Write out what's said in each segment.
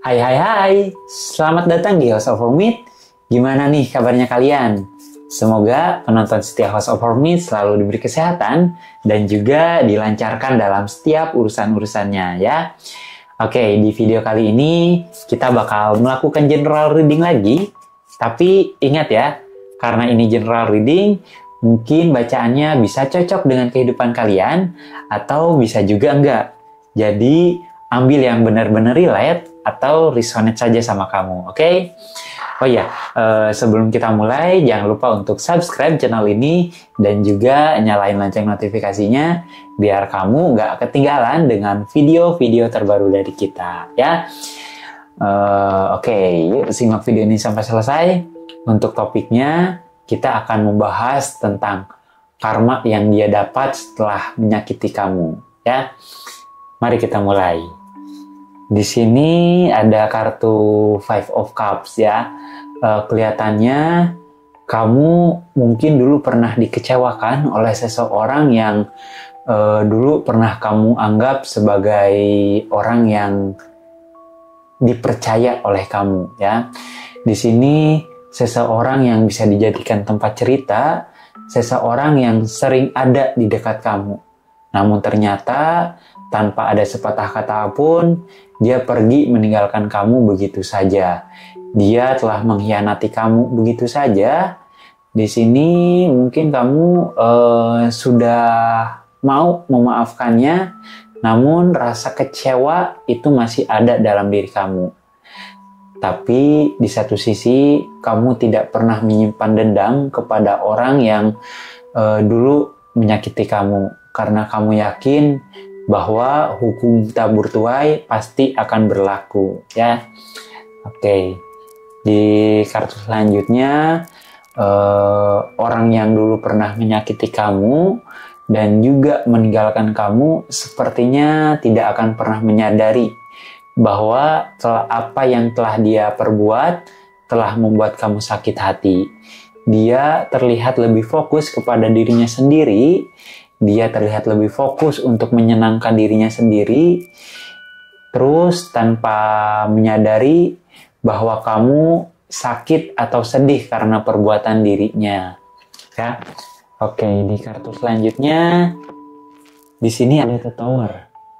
Hai hai hai, selamat datang di House of Hormit. Gimana nih kabarnya kalian? Semoga penonton setia House of Hormit selalu diberi kesehatan dan juga dilancarkan dalam setiap urusan-urusannya ya. Oke, di video kali ini kita bakal melakukan general reading lagi. Tapi ingat ya, karena ini general reading, mungkin bacaannya bisa cocok dengan kehidupan kalian atau bisa juga enggak. Jadi ambil yang benar-benar relate atau resonate saja sama kamu, oke? Oh iya, sebelum kita mulai, jangan lupa untuk subscribe channel ini dan juga nyalain lonceng notifikasinya biar kamu nggak ketinggalan dengan video-video terbaru dari kita, ya. Oke, yuk simak video ini sampai selesai. Untuk topiknya, kita akan membahas tentang karma yang dia dapat setelah menyakiti kamu, ya. Mari kita mulai. Di sini ada kartu Five of Cups ya. Kelihatannya kamu mungkin dulu pernah dikecewakan oleh seseorang yang dulu pernah kamu anggap sebagai orang yang dipercaya oleh kamu ya. Di sini seseorang yang bisa dijadikan tempat cerita, seseorang yang sering ada di dekat kamu. Namun ternyata tanpa ada sepatah kata pun, dia pergi meninggalkan kamu begitu saja. Dia telah mengkhianati kamu begitu saja. Di sini mungkin kamu sudah mau memaafkannya, namun rasa kecewa itu masih ada dalam diri kamu. Tapi di satu sisi, kamu tidak pernah menyimpan dendam kepada orang yang dulu menyakiti kamu. Karena kamu yakin bahwa hukum tabur tuai pasti akan berlaku ya. Oke. Di kartu selanjutnya orang yang dulu pernah menyakiti kamu dan juga meninggalkan kamu sepertinya tidak akan pernah menyadari bahwa apa yang telah dia perbuat telah membuat kamu sakit hati. Dia terlihat lebih fokus kepada dirinya sendiri. Dia terlihat lebih fokus untuk menyenangkan dirinya sendiri, terus tanpa menyadari bahwa kamu sakit atau sedih karena perbuatan dirinya. Ya, oke. Di kartu selanjutnya, di sini ada The Tower.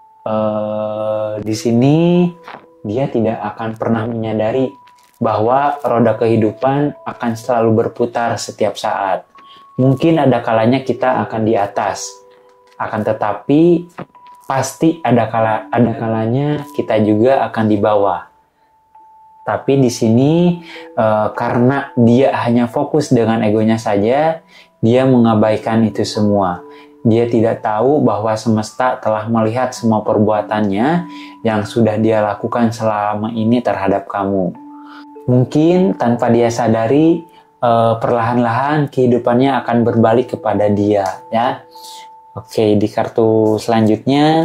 Di sini dia tidak akan pernah menyadari bahwa roda kehidupan akan selalu berputar setiap saat. Mungkin ada kalanya kita akan di atas, akan tetapi pasti ada kalanya kita juga akan di bawah. Tapi di sini karena dia hanya fokus dengan egonya saja, dia mengabaikan itu semua. Dia tidak tahu bahwa semesta telah melihat semua perbuatannya yang sudah dia lakukan selama ini terhadap kamu. Mungkin tanpa dia sadari, perlahan-lahan kehidupannya akan berbalik kepada dia ya. Oke, di kartu selanjutnya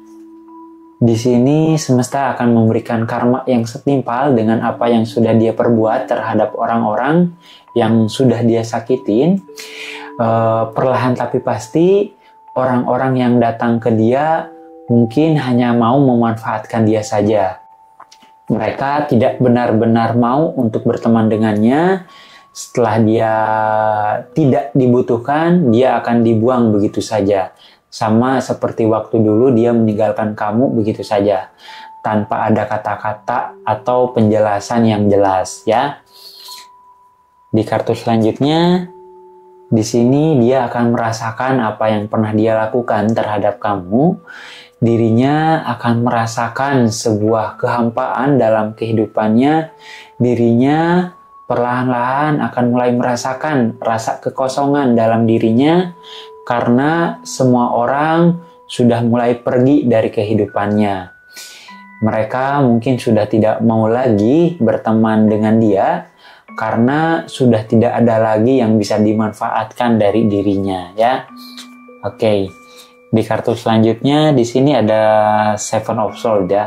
di sini semesta akan memberikan karma yang setimpal dengan apa yang sudah dia perbuat terhadap orang-orang yang sudah dia sakitin. Perlahan tapi pasti orang-orang yang datang ke dia mungkin hanya mau memanfaatkan dia saja. Mereka tidak benar-benar mau untuk berteman dengannya. Setelah dia tidak dibutuhkan, dia akan dibuang begitu saja. Sama seperti waktu dulu dia meninggalkan kamu begitu saja. Tanpa ada kata-kata atau penjelasan yang jelas ya. Di kartu selanjutnya, di sini dia akan merasakan apa yang pernah dia lakukan terhadap kamu. Dirinya akan merasakan sebuah kehampaan dalam kehidupannya. Dirinya perlahan-lahan akan mulai merasakan rasa kekosongan dalam dirinya karena semua orang sudah mulai pergi dari kehidupannya. Mereka mungkin sudah tidak mau lagi berteman dengan dia karena sudah tidak ada lagi yang bisa dimanfaatkan dari dirinya ya. Oke. Di kartu selanjutnya di sini ada Seven of Swords ya.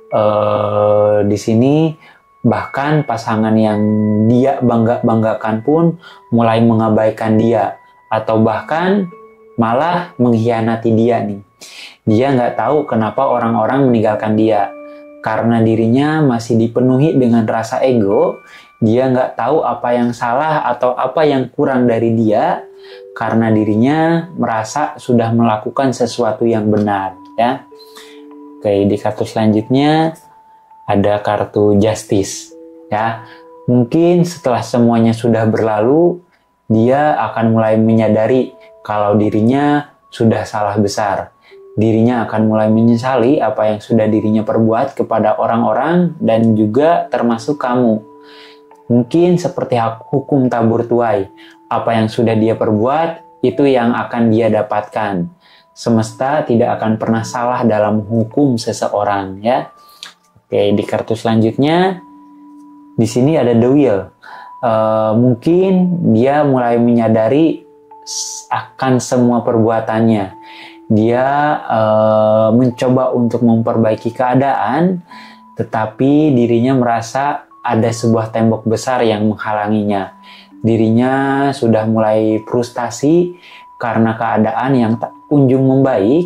Di sini bahkan pasangan yang dia banggakan pun mulai mengabaikan dia atau bahkan malah mengkhianati dia nih. Dia nggak tahu kenapa orang-orang meninggalkan dia. Karena dirinya masih dipenuhi dengan rasa ego, dia nggak tahu apa yang salah atau apa yang kurang dari dia, karena dirinya merasa sudah melakukan sesuatu yang benar, ya. Oke, di kartu selanjutnya ada kartu Justice, ya. Mungkin setelah semuanya sudah berlalu, dia akan mulai menyadari kalau dirinya sudah salah besar. Dirinya akan mulai menyesali apa yang sudah dirinya perbuat kepada orang-orang dan juga termasuk kamu. Mungkin seperti hukum tabur tuai, apa yang sudah dia perbuat itu yang akan dia dapatkan. Semesta tidak akan pernah salah dalam hukum seseorang, ya. Oke, di kartu selanjutnya di sini ada The Wheel. Mungkin dia mulai menyadari akan semua perbuatannya. Dia mencoba untuk memperbaiki keadaan, tetapi dirinya merasa ada sebuah tembok besar yang menghalanginya. Dirinya sudah mulai frustasi karena keadaan yang tak kunjung membaik.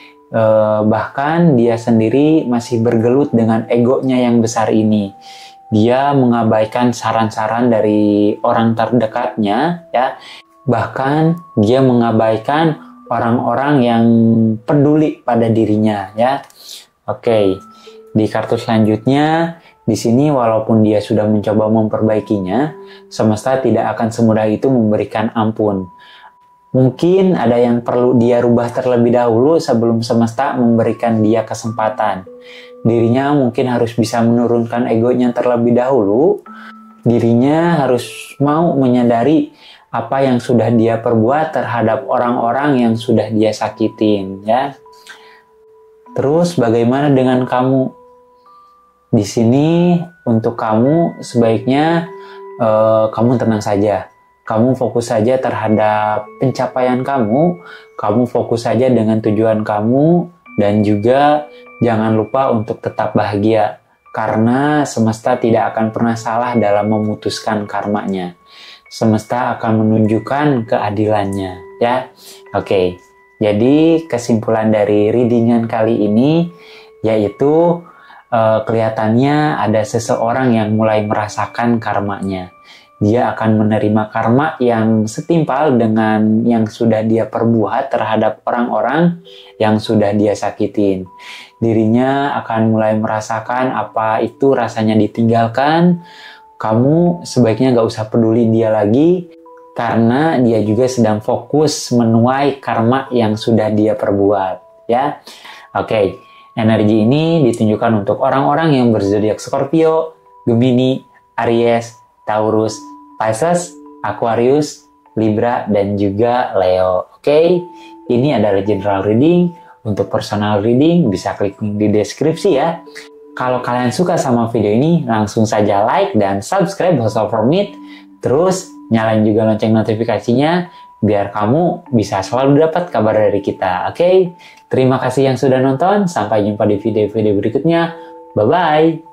Bahkan dia sendiri masih bergelut dengan egonya yang besar ini. Dia mengabaikan saran-saran dari orang terdekatnya, ya. Bahkan dia mengabaikan orang-orang yang peduli pada dirinya, ya. Oke, di kartu selanjutnya, di sini walaupun dia sudah mencoba memperbaikinya, semesta tidak akan semudah itu memberikan ampun. Mungkin ada yang perlu dia rubah terlebih dahulu sebelum semesta memberikan dia kesempatan. Dirinya mungkin harus bisa menurunkan egonya terlebih dahulu. Dirinya harus mau menyadari apa yang sudah dia perbuat terhadap orang-orang yang sudah dia sakitin, ya. Terus bagaimana dengan kamu? Di sini untuk kamu sebaiknya kamu tenang saja. Kamu fokus saja terhadap pencapaian kamu. Kamu fokus saja dengan tujuan kamu dan juga jangan lupa untuk tetap bahagia karena semesta tidak akan pernah salah dalam memutuskan karmanya. Semesta akan menunjukkan keadilannya, ya. Oke, jadi kesimpulan dari readingan kali ini yaitu kelihatannya ada seseorang yang mulai merasakan karmanya. Dia akan menerima karma yang setimpal dengan yang sudah dia perbuat terhadap orang-orang yang sudah dia sakitin. Dirinya akan mulai merasakan apa itu rasanya ditinggalkan. Kamu sebaiknya gak usah peduli dia lagi karena dia juga sedang fokus menuai karma yang sudah dia perbuat, ya. Oke, energi ini ditunjukkan untuk orang-orang yang berzodiak Scorpio, Gemini, Aries, Taurus, Pisces, Aquarius, Libra, dan juga Leo. Oke, ini adalah general reading. Untuk personal reading bisa klik link di deskripsi, ya. Kalau kalian suka sama video ini, langsung saja like dan subscribe House of Hermit. Terus nyalain juga lonceng notifikasinya biar kamu bisa selalu dapat kabar dari kita. Oke? Terima kasih yang sudah nonton. Sampai jumpa di video-video berikutnya. Bye-bye.